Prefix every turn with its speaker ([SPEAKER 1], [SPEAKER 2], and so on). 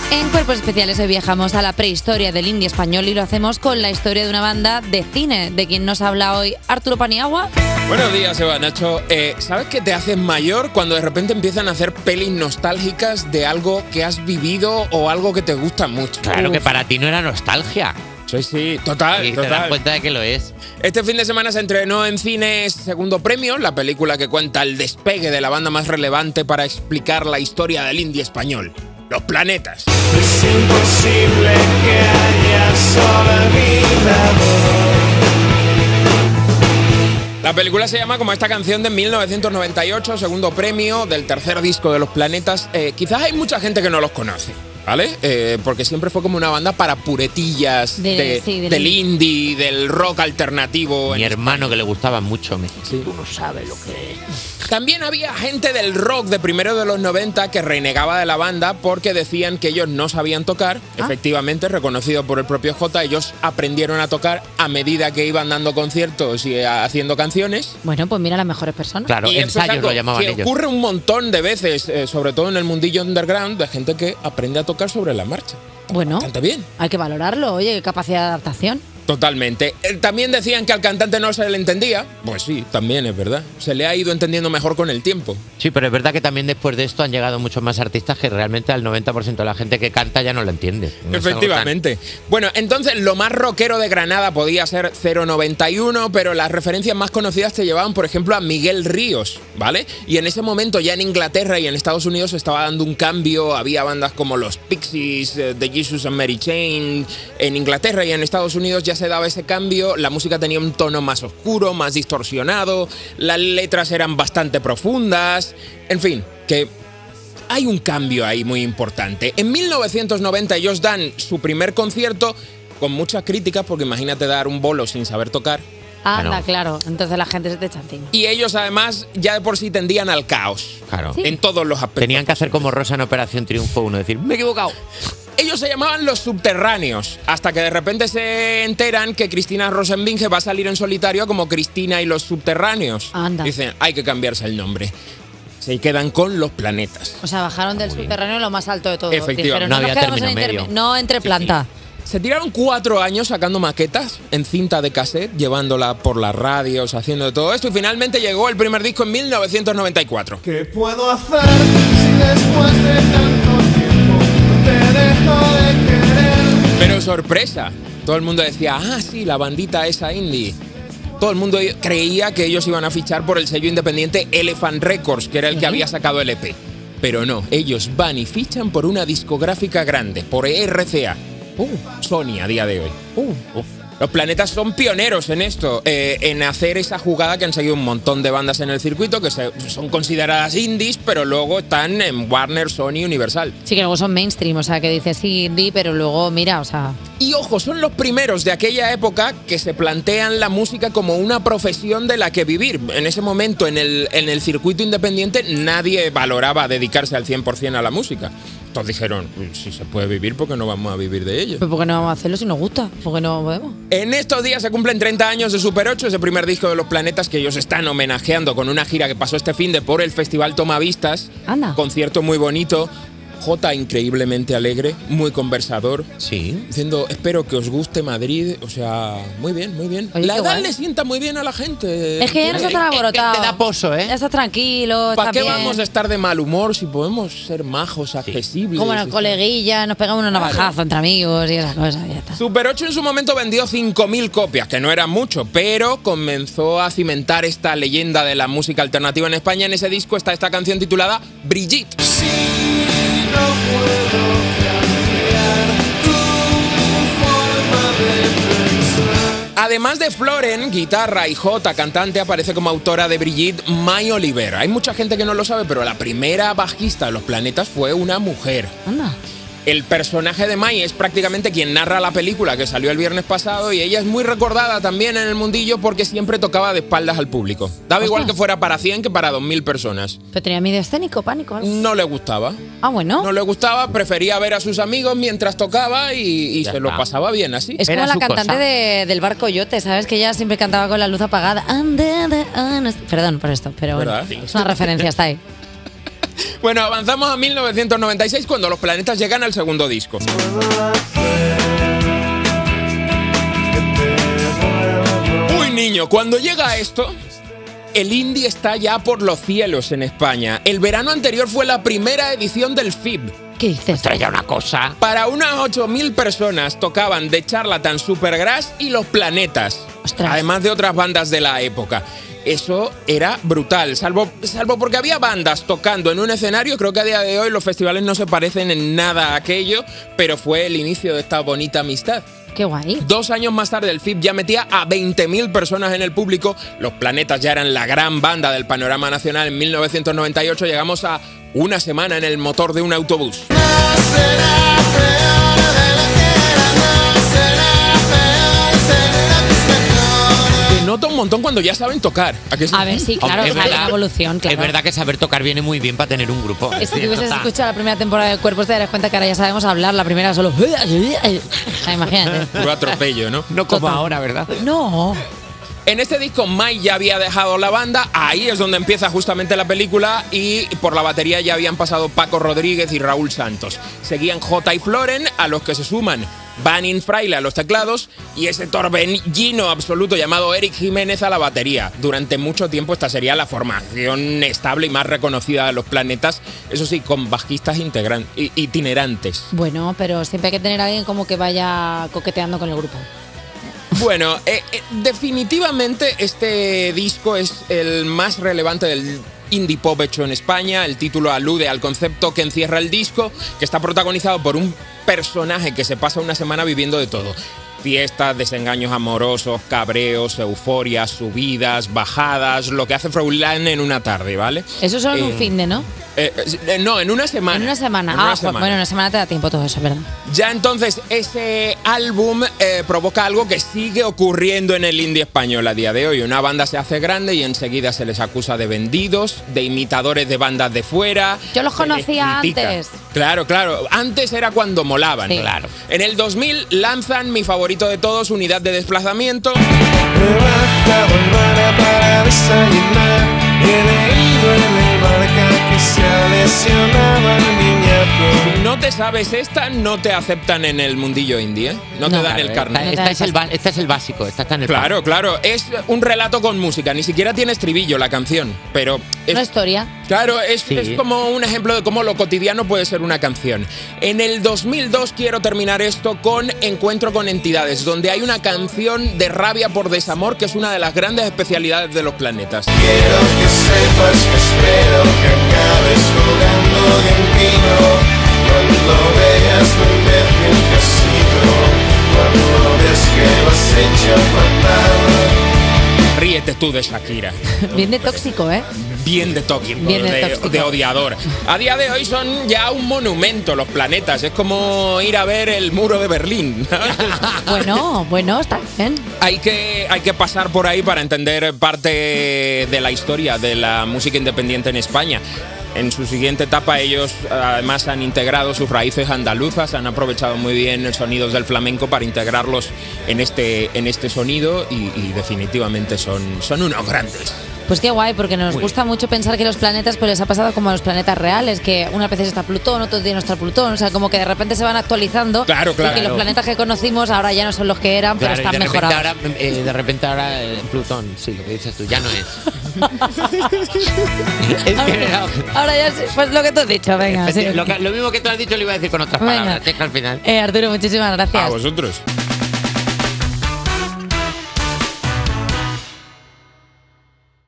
[SPEAKER 1] En Cuerpos Especiales hoy viajamos a la prehistoria del indie español y lo hacemos con la historia de una banda de cine, de quien nos habla hoy Arturo Paniagua.
[SPEAKER 2] Buenos días, Eva, Nacho. ¿Sabes que te haces mayor cuando de repente empiezan a hacer pelis nostálgicas de algo que has vivido o algo que te gusta mucho?
[SPEAKER 3] Claro que para ti no era nostalgia.
[SPEAKER 2] Sí, total,
[SPEAKER 3] Y te das cuenta de que lo es.
[SPEAKER 2] Este fin de semana se estrenó en cines Segundo Premio, la película que cuenta el despegue de la banda más relevante para explicar la historia del indie español. Los Planetas.
[SPEAKER 4] Es imposible que haya sobrevivido.
[SPEAKER 2] La película se llama como esta canción de 1998, Segundo Premio del tercer disco de Los Planetas. Quizás hay mucha gente que no los conoce, ¿vale? Porque siempre fue como una banda para puretillas del indie, del rock alternativo.
[SPEAKER 3] Mi hermano, que le gustaba mucho, me dice,
[SPEAKER 2] Sí.
[SPEAKER 3] tú no sabes lo que es.
[SPEAKER 2] También había gente del rock de primero de los 90 que renegaba de la banda porque decían que ellos no sabían tocar. Efectivamente, reconocido por el propio Jota, ellos aprendieron a tocar a medida que iban dando conciertos y haciendo canciones.
[SPEAKER 1] Bueno, pues mira, las mejores personas.
[SPEAKER 3] Claro,
[SPEAKER 2] Y esto es
[SPEAKER 3] ensayos
[SPEAKER 2] algo
[SPEAKER 3] lo llamaban
[SPEAKER 2] que
[SPEAKER 3] ellos.
[SPEAKER 2] ocurre un montón de veces, sobre todo en el mundillo underground, de gente que aprende a tocar sobre la marcha.
[SPEAKER 1] Bueno,
[SPEAKER 2] Bastante bien.
[SPEAKER 1] hay que valorarlo. Oye, qué capacidad de adaptación.
[SPEAKER 2] Totalmente. También decían que al cantante no se le entendía. Pues sí, también es verdad. Se le ha ido entendiendo mejor con el tiempo.
[SPEAKER 3] Sí, pero es verdad que también después de esto han llegado muchos más artistas que realmente al 90% de la gente que canta ya no lo entiende. No es algo
[SPEAKER 2] Efectivamente. Bueno, entonces lo más rockero de Granada podía ser 091, pero las referencias más conocidas te llevaban, por ejemplo, a Miguel Ríos, ¿vale? Y en ese momento ya en Inglaterra y en Estados Unidos se estaba dando un cambio. Había bandas como los Pixies, The Jesus and Mary Chain. En Inglaterra y en Estados Unidos ya se daba ese cambio. La música tenía un tono más oscuro, más distorsionado. Las letras eran bastante profundas. En fin, que hay un cambio ahí muy importante. En 1990 ellos dan su primer concierto con muchas críticas, porque imagínate dar un bolo sin saber tocar.
[SPEAKER 1] Anda,
[SPEAKER 3] Claro.
[SPEAKER 1] claro. Entonces la gente se te echa encima.
[SPEAKER 2] Y ellos además ya de por sí tendían al caos.
[SPEAKER 3] Claro.
[SPEAKER 1] Sí.
[SPEAKER 2] En todos los aspectos.
[SPEAKER 3] Tenían que hacer como Rosa en Operación Triunfo 1, decir, me he equivocado.
[SPEAKER 2] Ellos se llamaban Los Subterráneos, hasta que de repente se enteran que Cristina Rosenbinge va a salir en solitario como Cristina y los Subterráneos.
[SPEAKER 1] Anda.
[SPEAKER 2] Dicen, hay que cambiarse el nombre. Se quedan con Los Planetas.
[SPEAKER 1] O sea, bajaron del subterráneo lo más alto de todo.
[SPEAKER 2] Efectivamente.
[SPEAKER 1] Dijeron,
[SPEAKER 3] No
[SPEAKER 1] nos
[SPEAKER 3] había
[SPEAKER 1] quedamos
[SPEAKER 3] término
[SPEAKER 1] en
[SPEAKER 3] medio.
[SPEAKER 1] No entre planta.
[SPEAKER 2] Se tiraron 4 años sacando maquetas en cinta de cassette, llevándola por las radios, haciendo todo esto, y finalmente llegó el primer disco en 1994.
[SPEAKER 4] ¿Qué puedo hacer si después de tanto tiempo no te dejo de querer?
[SPEAKER 2] Pero sorpresa, todo el mundo decía, sí, la bandita esa indie. Todo el mundo creía que ellos iban a fichar por el sello independiente Elephant Records, que era el que había sacado el EP. Pero no, ellos van y fichan por una discográfica grande, por RCA. Sony a día de hoy. Los Planetas son pioneros en esto, en hacer esa jugada que han seguido un montón de bandas en el circuito que son consideradas indies, pero luego están en Warner, Sony, Universal.
[SPEAKER 1] Sí, que luego son mainstream, o sea, que dices sí, indie, pero luego, mira, o sea...
[SPEAKER 2] Y ojo, son los primeros de aquella época que se plantean la música como una profesión de la que vivir. En ese momento, en el circuito independiente, nadie valoraba dedicarse al 100% a la música. Todos dijeron, si se puede vivir, ¿por qué no vamos a vivir de ello?
[SPEAKER 1] Pues ¿por qué no vamos a hacerlo si nos gusta? ¿Por qué no podemos?
[SPEAKER 2] En estos días se cumplen 30 años de Super 8, ese primer disco de Los Planetas que ellos están homenajeando con una gira que pasó este finde por el Festival Tomavistas.
[SPEAKER 1] Anda.
[SPEAKER 2] Concierto muy bonito. Jota increíblemente alegre, muy conversador.
[SPEAKER 3] Sí.
[SPEAKER 2] Diciendo, espero que os guste Madrid. O sea, muy bien, muy bien.
[SPEAKER 1] Oye,
[SPEAKER 2] La
[SPEAKER 1] qué
[SPEAKER 2] edad
[SPEAKER 1] guay.
[SPEAKER 2] le sienta muy bien a la gente.
[SPEAKER 1] Es que ya no está tan alborotado.
[SPEAKER 3] te da poso, ¿eh?
[SPEAKER 1] Ya estás tranquilo,
[SPEAKER 2] ¿Para
[SPEAKER 1] está
[SPEAKER 2] qué
[SPEAKER 1] bien.
[SPEAKER 2] vamos a estar de mal humor si podemos ser majos, accesibles?
[SPEAKER 1] Como en el coleguilla, nos pegamos unos navajazos entre amigos y esas cosas, y ya está.
[SPEAKER 2] Super 8 en su momento vendió 5.000 copias, que no era mucho, pero comenzó a cimentar esta leyenda de la música alternativa en España. En ese disco está esta canción titulada Brigitte.
[SPEAKER 4] Si no puedo cambiar tu forma de pensar.
[SPEAKER 2] Además de Floren, guitarra, y Jota, cantante, aparece como autora de Brigitte May Oliver. Hay mucha gente que no lo sabe, pero la primera bajista de Los Planetas fue una mujer.
[SPEAKER 1] Anda.
[SPEAKER 2] El personaje de May es prácticamente quien narra la película que salió el viernes pasado, y ella es muy recordada también en el mundillo porque siempre tocaba de espaldas al público. Daba igual
[SPEAKER 1] Ostras.
[SPEAKER 2] que fuera para 100 que para 2.000 personas.
[SPEAKER 1] ¿Pero tenía miedo escénico, pánico? Algo?
[SPEAKER 2] No le gustaba.
[SPEAKER 1] Ah, bueno.
[SPEAKER 2] No le gustaba, prefería ver a sus amigos mientras tocaba y
[SPEAKER 3] Ya
[SPEAKER 2] se lo
[SPEAKER 3] está.
[SPEAKER 2] pasaba bien así.
[SPEAKER 1] Es
[SPEAKER 3] Era
[SPEAKER 1] como la
[SPEAKER 3] su
[SPEAKER 1] cantante
[SPEAKER 3] cosa.
[SPEAKER 1] del Bar Coyote, ¿sabes? Que ella siempre cantaba con la luz apagada. Under the honest- Perdón por esto, pero bueno,
[SPEAKER 2] ¿Verdad? Sí.
[SPEAKER 1] es una referencia, está ahí.
[SPEAKER 2] Bueno, avanzamos a 1996 cuando los planetas llegan al segundo disco. Uy, niño, cuando llega esto, el indie está ya por los cielos en España. El verano anterior fue la primera edición del FIB.
[SPEAKER 1] ¿Qué dices?
[SPEAKER 3] Traía una cosa.
[SPEAKER 2] Para unas 8.000 personas tocaban The Charlatan, Supergrass y Los Planetas.
[SPEAKER 1] Ostras.
[SPEAKER 2] Además de otras bandas de la época. Eso era brutal, salvo porque había bandas tocando en un escenario. Creo que a día de hoy los festivales no se parecen en nada a aquello, pero fue el inicio de esta bonita amistad.
[SPEAKER 1] Qué guay.
[SPEAKER 2] 2 años más tarde el FIB ya metía a 20.000 personas en el público. Los Planetas ya eran la gran banda del panorama nacional. En 1998 llegamos a una semana en el motor de un autobús. Nota un montón cuando ya saben tocar. ¿A qué sí?
[SPEAKER 1] A ver, sí, claro,
[SPEAKER 3] Es
[SPEAKER 1] hay
[SPEAKER 3] verdad.
[SPEAKER 1] una evolución, claro.
[SPEAKER 3] Es verdad que saber tocar viene muy bien para tener un grupo.
[SPEAKER 1] Es que si hubieses
[SPEAKER 3] Está.
[SPEAKER 1] escuchado la primera temporada de Cuerpos te darías cuenta que ahora ya sabemos hablar. La primera solo... Imagínate.
[SPEAKER 2] Puro atropello, ¿no?
[SPEAKER 3] No como
[SPEAKER 1] Total.
[SPEAKER 3] ahora, ¿verdad?
[SPEAKER 1] No.
[SPEAKER 2] En este disco Mike ya había dejado la banda, ahí es donde empieza justamente la película y por la batería ya habían pasado Paco Rodríguez y Raúl Santos. Seguían J y Floren, a los que se suman Banning Fraile a los teclados y ese torbellino absoluto llamado Eric Jiménez a la batería. Durante mucho tiempo esta sería la formación estable y más reconocida de Los Planetas, eso sí, con bajistas itinerantes.
[SPEAKER 1] Bueno, pero siempre hay que tener a alguien como que vaya coqueteando con el grupo.
[SPEAKER 2] Bueno, definitivamente este disco es el más relevante del indie pop hecho en España. El título alude al concepto que encierra el disco, que está protagonizado por un personaje que se pasa una semana viviendo de todo. Fiestas, desengaños amorosos, cabreos, euforias, subidas, bajadas, lo que hace Froilán en una tarde, ¿vale?
[SPEAKER 1] Eso solo en un fin de, ¿no?
[SPEAKER 2] No, en una semana.
[SPEAKER 1] En una semana.
[SPEAKER 2] En una
[SPEAKER 1] Bueno,
[SPEAKER 2] semana.
[SPEAKER 1] en una semana te da tiempo todo eso, ¿verdad?
[SPEAKER 2] Ya entonces ese álbum provoca algo que sigue ocurriendo en el indie español a día de hoy. Una banda se hace grande y enseguida se les acusa de vendidos, de imitadores de bandas de fuera.
[SPEAKER 1] Yo los
[SPEAKER 2] se les
[SPEAKER 1] conocía
[SPEAKER 2] critica.
[SPEAKER 1] antes.
[SPEAKER 2] Claro, claro. Antes era cuando molaban.
[SPEAKER 1] Sí.
[SPEAKER 2] Claro. En el 2000 lanzan mi favorito de todos, Unidad de Desplazamiento.
[SPEAKER 4] He bajado al bar para desayunar y he leído en el marca que se ha lesionado al niñato.
[SPEAKER 2] No te sabes esta, no te aceptan en el mundillo indie, ¿eh? No te
[SPEAKER 1] No.
[SPEAKER 2] dan el carnet.
[SPEAKER 3] Este es el básico, esta está en el
[SPEAKER 2] Claro, claro. Es un relato con música. Ni siquiera tiene estribillo la canción, pero
[SPEAKER 1] Una historia.
[SPEAKER 2] Claro, es
[SPEAKER 3] Sí.
[SPEAKER 2] como un ejemplo de cómo lo cotidiano puede ser una canción. En el 2002 quiero terminar esto con Encuentro con Entidades, donde hay una canción de rabia por desamor que es una de las grandes especialidades de Los Planetas.
[SPEAKER 4] Quiero que sepas que espero que acabes jugando de pino. Cuando veas lo imbécil que has sido, cuando ves que lo has hecho fatal.
[SPEAKER 2] Ríete tú de Shakira.
[SPEAKER 1] Bien de tóxico, ¿eh?
[SPEAKER 2] Bien de tóxico,
[SPEAKER 1] Bien de tóxico.
[SPEAKER 2] de odiador. A día de hoy son ya un monumento Los Planetas. Es como ir a ver el muro de Berlín.
[SPEAKER 1] Bueno, está bien.
[SPEAKER 2] Hay que pasar por ahí para entender parte de la historia de la música independiente en España. En su siguiente etapa ellos además han integrado sus raíces andaluzas, han aprovechado muy bien sonidos del flamenco para integrarlos en este sonido y definitivamente son unos grandes.
[SPEAKER 1] Pues qué guay, porque nos gusta mucho pensar que los planetas pues les ha pasado como a los planetas reales, que unas veces está Plutón, otros días no está Plutón, o sea, como que de repente se van actualizando.
[SPEAKER 2] Claro, claro.
[SPEAKER 1] Y que los planetas que conocimos ahora ya no son los que eran, pero
[SPEAKER 3] Claro, y
[SPEAKER 1] están mejorados.
[SPEAKER 3] de repente ahora Plutón, sí, lo que dices tú, ya no es. Es que,
[SPEAKER 1] Ahora ya sé, pues lo que tú has dicho, venga. sí.
[SPEAKER 3] lo mismo que tú has dicho lo iba a decir con otras
[SPEAKER 1] Venga.
[SPEAKER 3] palabras, es que al final.
[SPEAKER 1] Arturo, muchísimas gracias.
[SPEAKER 2] A vosotros.